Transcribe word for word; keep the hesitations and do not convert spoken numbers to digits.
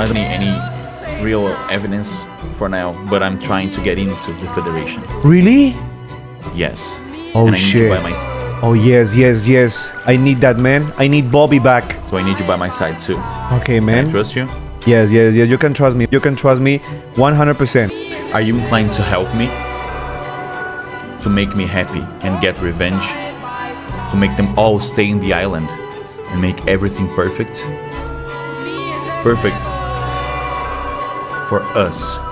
I don't need any real evidence for now, but I'm trying to get into the Federation. Really? Yes. Oh and I shit. Need you by my, oh yes, yes, yes. I need that, man. I need Bobby back. so I need you by my side too. Okay, man. Can I trust you? Yes, yes, yes. You can trust me. You can trust me one hundred percent. Are you inclined to help me? To make me happy and get revenge? To make them all stay in the island and make everything perfect? Perfect for us.